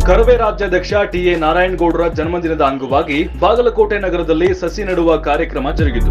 ಕರವೇ ರಾಜ್ಯಾಧ್ಯಕ್ಷ ಟಿ.ಎ. ನಾರಾಯಣಗೌಡರ ಜನ್ಮದಿನದ ಅಂಗವಾಗಿ ಬಾಗಲಕೋಟೆ ನಗರದಲ್ಲಿ ಸಸಿ ನೆಡುವ ಕಾರ್ಯಕ್ರಮ ಜರುಗಿತು.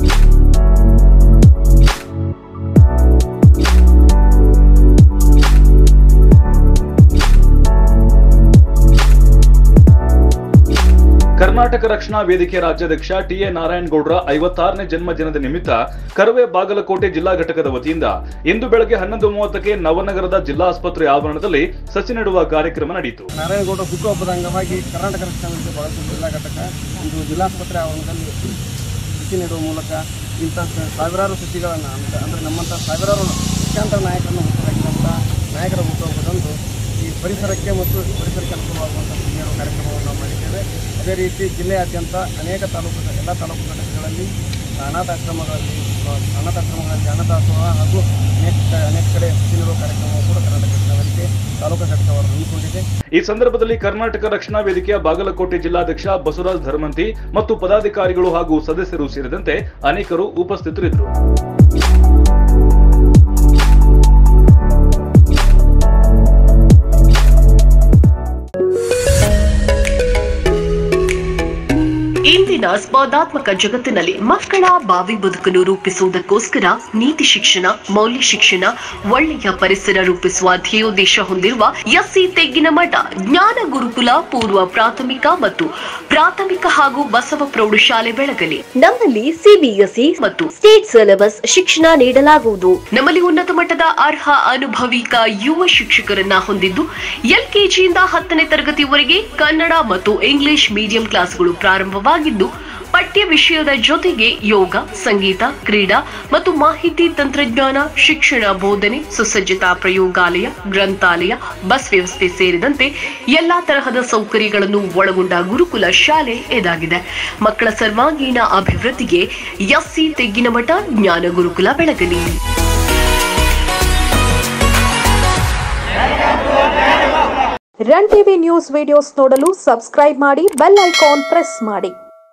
ಕರ್ನಾಟಕ ರಕ್ಷಣಾ ವೇದಿಕೆ ರಾಜ್ಯಾಧ್ಯಕ್ಷ ಟಿ.ಎ. ನಾರಾಯಣಗೌಡರ 56ನೇ ಜನ್ಮದಿನದ ನಿಮಿತ್ತ ಕರವೇ ಬಾಗಲಕೋಟೆ ಜಿಲ್ಲಾ ಘಟಕದ ವತಿಯಿಂದ ಇಂದು ಬೆಳಗ್ಗೆ 11:30ಕ್ಕೆ ನವನಗರದ ಜಿಲ್ಲಾ ಆಸ್ಪತ್ರೆ ಆವರಣದಲ್ಲಿ ಸಸಿ ನೆಡುವ ಕಾರ್ಯಕ್ರಮ ನಡೆಯಿತು. ನಾರಾಯಣಗೌಡ ಹುಟ್ಟುಹಬ್ಬದ ಅಂಗವಾಗಿ ಕರ್ನಾಟಕ ರಕ್ಷಣಾ ವೇದಿಕೆ ಬಾಗಲಕೋಟೆ ಜಿಲ್ಲಾ ಘಟಕ ಇಂದು ಜಿಲ್ಲಾಸ್ಪತ್ರೆ ಆವರಣದಲ್ಲಿ ಸಸಿ ನೆಡುವ ಮೂಲಕ ಇಂಥ ಸಾವಿರಾರು ಸಸಿಗಳನ್ನು ಅಂದರೆ ನಮ್ಮಂಥ ಸಾವಿರಾರು ಲಕ್ಷಾಂತರ ನಾಯಕರನ್ನು ಹುಟ್ಟುಹಾಕಿದಂಥ ನಾಯಕರ ಹುಟ್ಟುಹಬ್ಬದಂದು ಈ ಪರಿಸರಕ್ಕೆ ಮತ್ತು ಪರಿಸರಕ್ಕೆ ಅನುಕೂಲವಾಗುವಂಥ ಸಸಿ ನೆಡುವ ಕಾರ್ಯಕ್ರಮವನ್ನು ನಾವು ಮಾಡಿದ್ದೇವೆ. ಅದೇ ರೀತಿ ಜಿಲ್ಲೆಯಾದ್ಯಂತ ಅನೇಕ ಎಲ್ಲ ತಾಲೂಕು ಘಟಕಗಳಲ್ಲಿ ಅನಾಥಾಶ್ರಮಗಳಲ್ಲಿ ಅನ್ನದಾಸೋಹ ಹಾಗೂ ಅನೇಕ ಕಡೆ ಸಸಿ ನೆಡುವ ಕಾರ್ಯಕ್ರಮವು ಕೂಡ ಕರ್ನಾಟಕ ರಕ್ಷಣಾ ವೇದಿಕೆ ತಾಲೂಕು ಘಟಕವನ್ನು ಹಮ್ಮಿಕೊಂಡಿದೆ. ಈ ಸಂದರ್ಭದಲ್ಲಿ ಕರ್ನಾಟಕ ರಕ್ಷಣಾ ವೇದಿಕೆಯ ಬಾಗಲಕೋಟೆ ಜಿಲ್ಲಾಧ್ಯಕ್ಷ ಬಸವರಾಜ್ ಧರ್ಮಂತಿ ಮತ್ತು ಪದಾಧಿಕಾರಿಗಳು ಹಾಗೂ ಸದಸ್ಯರು ಸೇರಿದಂತೆ ಅನೇಕರು ಉಪಸ್ಥಿತರಿದ್ದರು. ಇಂದಿನ ಸ್ಪರ್ಧಾತ್ಮಕ ಜಗತ್ತಿನಲ್ಲಿ ಮಕ್ಕಳ ಭಾವಿ ಬದುಕನ್ನು ರೂಪಿಸುವುದಕ್ಕೋಸ್ಕರ ನೀತಿ ಶಿಕ್ಷಣ, ಮೌಲ್ಯ ಶಿಕ್ಷಣ, ಒಳ್ಳೆಯ ಪರಿಸರ ರೂಪಿಸುವ ಧ್ಯೇಯೋದ್ದೇಶ ಹೊಂದಿರುವ ಎಸ್ಸಿ ತೆಗ್ಗಿನಮಠ ಜ್ಞಾನ ಗುರುಕುಲ ಪೂರ್ವ ಪ್ರಾಥಮಿಕ ಮತ್ತು ಪ್ರಾಥಮಿಕ ಹಾಗೂ ಬಸವ ಪ್ರೌಢಶಾಲೆ ಬೆಳಗಲಿ. ನಮ್ಮಲ್ಲಿ ಸಿಬಿಎಸ್ಇ ಮತ್ತು ಸ್ಟೇಟ್ ಸಿಲೆಬಸ್ ಶಿಕ್ಷಣ ನೀಡಲಾಗುವುದು. ನಮ್ಮಲ್ಲಿ ಉನ್ನತ ಮಟ್ಟದ ಅರ್ಹ ಅನುಭವಿಕ ಯುವ ಶಿಕ್ಷಕರನ್ನ ಹೊಂದಿದ್ದು ಎಲ್ಕೆಜಿಯಿಂದ 10ನೇ ತರಗತಿವರೆಗೆ ಕನ್ನಡ ಮತ್ತು ಇಂಗ್ಲಿಷ್ ಮೀಡಿಯಂ ಕ್ಲಾಸ್ಗಳು ಪ್ರಾರಂಭವಾಗಿದ್ದು ಪಠ್ಯ ವಿಷಯದ ಜೊತೆಗೆ ಯೋಗ, ಸಂಗೀತ, ಕ್ರೀಡಾ ಮತ್ತು ಮಾಹಿತಿ ತಂತ್ರಜ್ಞಾನ ಶಿಕ್ಷಣ, ಬೋಧನೆ, ಸುಸಜ್ಜಿತ ಪ್ರಯೋಗಾಲಯ, ಗ್ರಂಥಾಲಯ, ಬಸ್ ವ್ಯವಸ್ಥೆ ಸೇರಿದಂತೆ ಎಲ್ಲಾ ತರಹದ ಸೌಕರ್ಯಗಳನ್ನು ಒಳಗೊಂಡ ಗುರುಕುಲ ಶಾಲೆ ಇದಾಗಿದೆ. ಮಕ್ಕಳ ಸರ್ವಾಂಗೀಣ ಅಭಿವೃದ್ಧಿಗೆ ಎಸ್ಸಿ ತೆಗ್ಗಿನಮಠ ಜ್ಞಾನ ಗುರುಕುಲ ಬೆಳಗಲಿ. ರನ್ ಟಿವಿ ನ್ಯೂಸ್ ವಿಡಿಯೋಸ್ ನೋಡಲು ಸಬ್ಸ್ಕ್ರೈಬ್ ಮಾಡಿ, ಬೆಲ್ ಐಕಾನ್ ಪ್ರೆಸ್ ಮಾಡಿ.